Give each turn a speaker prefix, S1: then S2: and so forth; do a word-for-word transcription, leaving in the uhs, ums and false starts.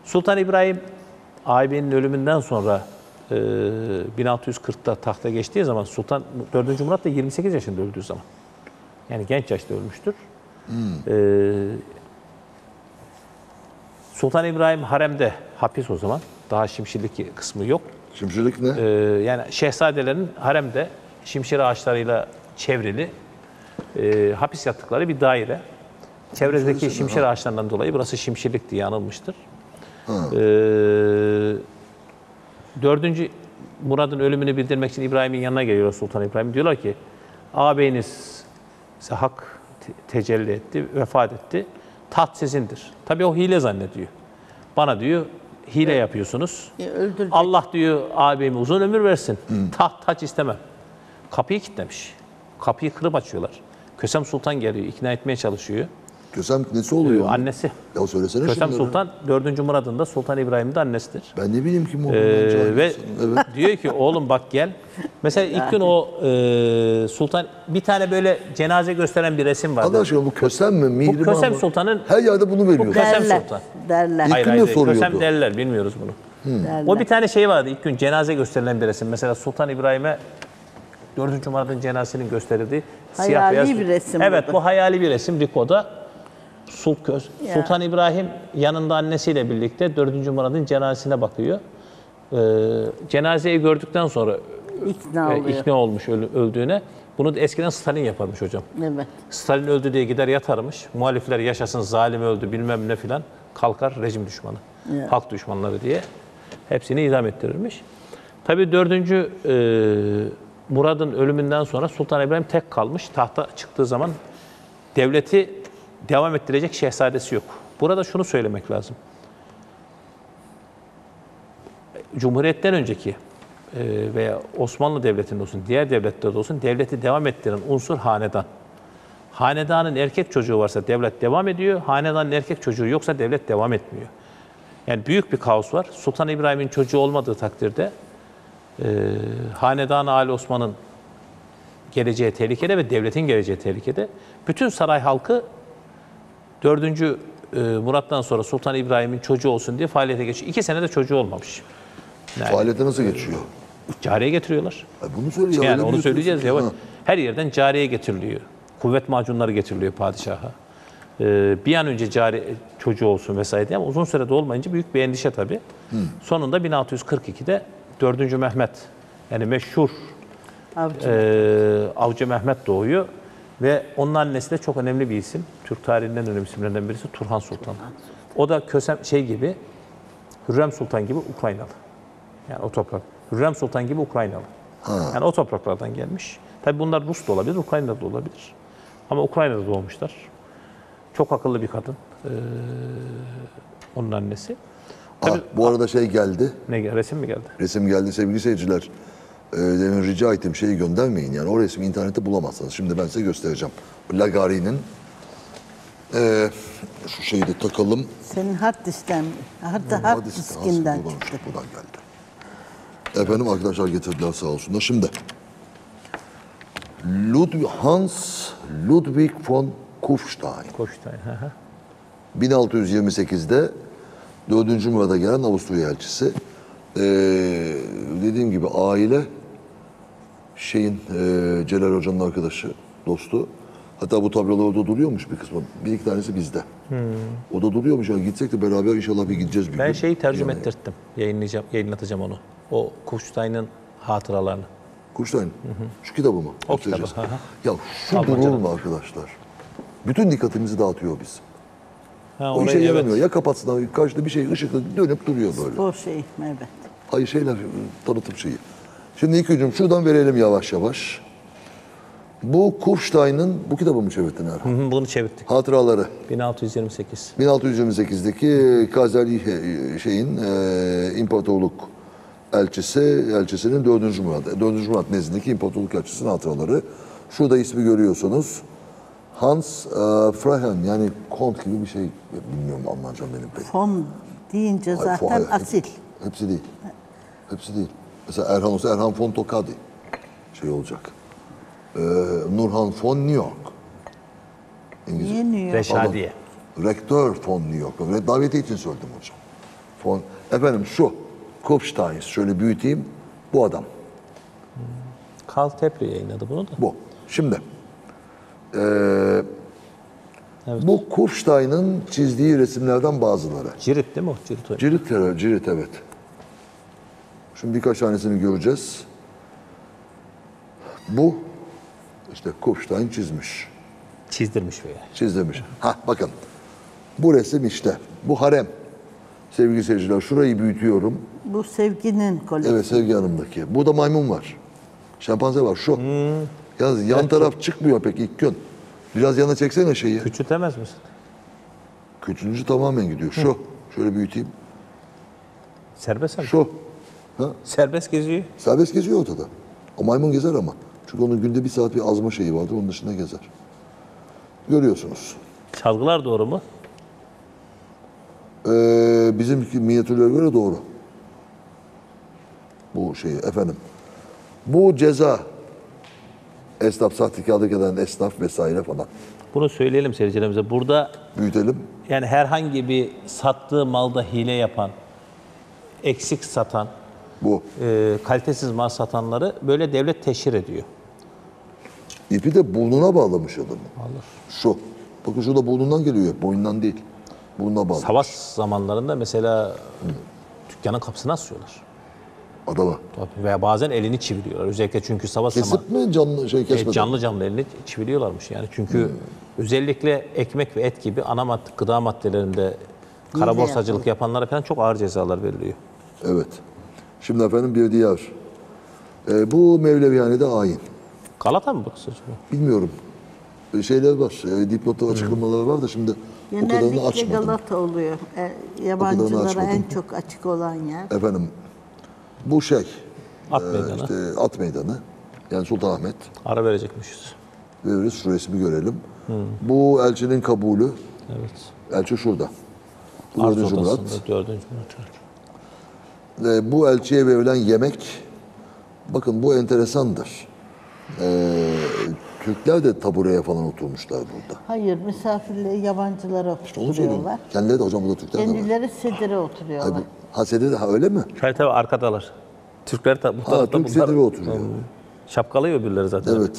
S1: Sultan İbrahim ağabeyinin ölümünden sonra e, bin altı yüz kırk'ta tahta geçtiği zaman Sultan dördüncü Murat da yirmi sekiz yaşında öldüğü zaman. Yani genç yaşta ölmüştür. Hmm. E, Sultan İbrahim haremde hapis o zaman. Daha şimşirlik kısmı yok.
S2: Şimşirlik ne?
S1: Ee, yani şehzadelerin haremde şimşir ağaçlarıyla çevrili e, hapis yattıkları bir daire. Çevredeki şimşir ha. ağaçlarından dolayı burası şimşirlik diye anılmıştır. Ee, dördüncü Murad'ın ölümünü bildirmek için İbrahim'in yanına geliyor Sultan İbrahim. Diyorlar ki ağabeyiniz size hak te tecelli etti, vefat etti. Taht sizindir. Tabii o hile zannediyor. Bana diyor hile evet. yapıyorsunuz. E, Allah diyor ağabeyime uzun ömür versin. Hı. Taht taç istemem. Kapıyı kilitlemiş. Kapıyı kırıp açıyorlar. Kösem Sultan geliyor, ikna etmeye çalışıyor.
S2: Kösem nesi oluyor?
S1: Ee, annesi.
S2: Ya söylesene
S1: Kösem
S2: şunları.
S1: Sultan dördüncü Murad'ın da Sultan İbrahim'in de annesidir.
S2: Ben ne bileyim kim olduğunu.
S1: Ee, ve evet. diyor ki oğlum bak gel. Mesela ilk gün o e, Sultan bir tane böyle cenaze gösteren bir resim vardı.
S2: Allah aşkına bu Kösem mi? Mihrimah
S1: bu Kösem
S2: mı?
S1: Sultan'ın
S2: her yerde bunu veriyor.
S1: Bu Kösem
S3: derler,
S1: Sultan.
S3: Derler.
S1: Hayır,
S2: hayır,
S1: hayır,
S2: soruyordu.
S1: Kösem derler, bilmiyoruz bunu. Hmm. O bir tane şey vardı ilk gün cenaze gösterilen bir resim. Mesela Sultan İbrahim'e dördüncü Murad'ın cenazesinin gösterildiği siyah
S3: hayali
S1: beyaz.
S3: bir resim.
S1: Evet
S3: bu,
S1: bu hayali bir resim Riko'da. Sulköz.
S3: Ya.
S1: Sultan İbrahim yanında annesiyle birlikte dördüncü Murad'ın cenazesine bakıyor. Ee, cenazeyi gördükten sonra
S3: ikna,
S1: e, ikna olmuş öldüğüne. Bunu da eskiden Stalin yaparmış hocam.
S3: Evet.
S1: Stalin öldü diye gider yatarmış. Muhalifler yaşasın, zalim öldü bilmem ne filan. Kalkar rejim düşmanı, ya. halk düşmanları diye. Hepsini idam ettirirmiş. Tabii dördüncü E, Murad'ın ölümünden sonra Sultan İbrahim tek kalmış. Tahta çıktığı zaman devleti devam ettirecek şehzadesi yok. Burada şunu söylemek lazım. Cumhuriyetten önceki veya Osmanlı Devleti'nde olsun, diğer devletlerde olsun devleti devam ettiren unsur hanedan. Hanedanın erkek çocuğu varsa devlet devam ediyor, hanedanın erkek çocuğu yoksa devlet devam etmiyor. Yani büyük bir kaos var. Sultan İbrahim'in çocuğu olmadığı takdirde e, hanedan-ı Ali Osman'ın geleceği tehlikede ve devletin geleceği tehlikede. Bütün saray halkı dördüncü E, Murat'tan sonra Sultan İbrahim'in çocuğu olsun diye faaliyete geçiyor. İki senede çocuğu olmamış.
S2: Yani, faaliyete nasıl geçiyor?
S1: Cariye getiriyorlar.
S2: E bunu söylüyor.
S1: Yani onu söyleyeceğiz ya. Her yerden cariye getiriliyor. Kuvvet macunları getiriliyor padişaha. Ee, bir an önce cari çocuğu olsun vesaire diye ama uzun sürede olmayınca büyük bir endişe tabii. Hmm. Sonunda bin altı yüz kırk iki'de dördüncü Mehmet yani meşhur Avcı, e, Avcı Mehmet doğuyor. Ve onun annesi de çok önemli bir isim. Türk tarihinin en önemli isimlerinden birisi Turhan Sultan. O da Kösem şey gibi, Hürrem Sultan gibi Ukraynalı. Yani o toprak. Hürrem Sultan gibi Ukraynalı. Ha. Yani o topraklardan gelmiş. Tabii bunlar Rus da olabilir, Ukrayna'da da olabilir. Ama Ukrayna'da doğmuşlar. Çok akıllı bir kadın. Ee, onun annesi.
S2: Tabii, ah, bu arada şey geldi.
S1: Ne resim mi geldi?
S2: Resim geldi sevgili seyirciler. Demin rica ettim şeyi göndermeyin. Yani o resmi internette bulamazsınız. Şimdi ben size göstereceğim. Lagari'nin e, şu şeyi de takalım.
S3: Senin hard diskten, hard, hard diskinden çıktı.
S2: Buradan geldi. Efendim arkadaşlar getirdiler sağ olsunlar. Şimdi Ludwig, Hans Ludwig von Kufstein.
S1: Kufstein.
S2: bin altı yüz yirmi sekiz'de dördüncü Murad'a gelen Avusturya elçisi. Ee, dediğim gibi aile şeyin e, Celal Hoca'nın arkadaşı, dostu. Hatta bu tablolar orada duruyormuş bir kısmı. Bir iki tanesi bizde. Hmm. O da duruyormuş. Yani gitsek de beraber inşallah bir gideceğiz bir
S1: ben
S2: gün.
S1: şeyi tercüme
S2: yani.
S1: ettirttim. Yayınlayacağım, yayınlatacağım onu. O Kufstein'ın hatıralarını.
S2: Kufstein. Hı hı. Şu kitabı mı?
S1: O kitabı.
S2: Ya şu durur mu arkadaşlar? Bütün dikkatimizi dağıtıyor bizim.
S1: Ha,
S2: o işe yaramıyor. Evet. Ya kapatsın, karşıda bir şey ışıklı dönüp duruyor böyle.
S3: Spor şey, evet.
S2: Hayır şeyler, tanıtım şeyi. Şimdi ilk hücum şuradan verelim yavaş yavaş. Bu Kufstein'ın, bu kitabı mı çevirdin Erhan?
S1: Hı hı, bunu çevirdik.
S2: Hatıraları.
S1: bin altı yüz yirmi sekiz.
S2: bin altı yüz yirmi sekiz'deki Kazali şeyin e, imparatorluk elçisi, elçisinin dördüncü Murat, dördüncü Murat nezdindeki imparatorluk elçisinin hatıraları. Şurada ismi görüyorsunuz. Hans e, Freiherrn, yani kont gibi bir şey, bilmiyorum Almancam benim pek.
S3: Fon deyince zaten hayır, hayır, asil.
S2: Hep, hepsi değil. Hepsi değil. Mesela Erhan olsa Erhan von Tokadi şey olacak. Ee, Nurhan von New York.
S3: İngilizce. Niye New York?
S1: Reşadiye.
S2: Rektör von New York. Daveti için söyledim hocam. Von, efendim şu, Kupfstein, şöyle büyüteyim, bu adam.
S1: Karl Tepri yayınladı bunu da.
S2: Bu. Şimdi, eee,
S1: Evet.
S2: bu Kupfstein'ın çizdiği resimlerden bazıları.
S1: Cirit değil mi o? Cirit o.
S2: Cirit, terör, cirit evet. Şimdi birkaç tanesini göreceğiz. Bu, işte Kupfstein çizmiş,
S1: Çizdirmiş veya.
S2: çizdirmiş. Ha bakın, bu resim işte, bu harem. Sevgili seyirciler, şurayı büyütüyorum.
S3: Bu sevginin koleksiyonu.
S2: Evet, Sevgi Hanım'daki. Burada maymun var. Şempanze var, şu. Yalnız yan taraf çıkmıyor pek ilk gün. Biraz yana çeksene şeyi.
S1: Küçültemez misin?
S2: Küçüncü tamamen gidiyor. Şu. Şöyle büyüteyim.
S1: Serbest mi?
S2: Şu. Ha?
S1: Serbest geziyor.
S2: Serbest geziyor ortada. O maymun gezer ama. Çünkü onun günde bir saat bir azma şeyi vardır. Onun dışında gezer. Görüyorsunuz.
S1: Çalgılar doğru mu?
S2: Ee, bizim minyatürlere göre doğru. Bu şey efendim. Bu ceza. Esnaf, sahtekarlık eden esnaf vesaire falan.
S1: Bunu söyleyelim seyircilerimize. Burada
S2: Büyütelim.
S1: yani herhangi bir sattığı malda hile yapan, eksik satan,
S2: Bu.
S1: e, kalitesiz mal satanları böyle devlet teşhir ediyor.
S2: İpi de burnuna bağlamış adamı.
S1: Alır.
S2: Şu. Bakın şurada burnundan geliyor. Boynundan değil. Burnuna bağlı.
S1: Savaş zamanlarında mesela dükkanın kapısına asıyorlar.
S2: Adama.
S1: Tabii. Veya bazen elini çiviliyorlar. Özellikle çünkü savaş zamanı
S2: Kesip mi canlı şey kesmeden?
S1: e, canlı canlı elini çiviliyorlarmış yani. Çünkü özellikle ekmek ve et gibi ana madde, gıda maddelerinde kara
S3: Hile
S1: borsacılık yapanlara falan çok ağır cezalar veriliyor.
S2: Evet. Şimdi efendim bir diğer. Ee, bu Mevlevihane'de ayin.
S1: Galata mı bu kısaca?
S2: Bilmiyorum. Ee, Şeyler var. E, dipnotta açıklamaları var da şimdi o kadarını
S3: Genellikle
S2: açmadım.
S3: Galata oluyor. E,
S2: kadarını
S3: yabancılara
S2: açmadım.
S3: en çok açık olan yer.
S2: Efendim bu şey.
S1: At
S2: e,
S1: meydanı.
S2: işte at meydanı. Yani Sultanahmet.
S1: Ara verecekmişiz.
S2: Veririz şu resmi görelim. Bu elçinin kabulü.
S1: Evet.
S2: Elçi şurada. Bu
S1: Arz
S2: dördüncü Murat.
S1: odasında dördüncü Murat.
S2: Ve bu elçiye verilen yemek, bakın bu enteresandır. Ee, Türkler de tabureye falan oturmuşlar burada.
S3: Hayır, misafirleri yabancılara
S2: Onu söylüyorum.
S3: oturuyorlar.
S2: Kendileri de hocam burada Türkler de var.
S3: Kendileri sedire
S2: Ay,
S3: oturuyorlar.
S2: bu, ha sedire, ha öyle mi?
S1: Tabii tabii arkadalar. Türkler tabi bu
S2: Ha
S1: tarafta
S2: Türk sedire oturuyor.
S1: Şapkalıyor öbürleri zaten.
S2: Evet.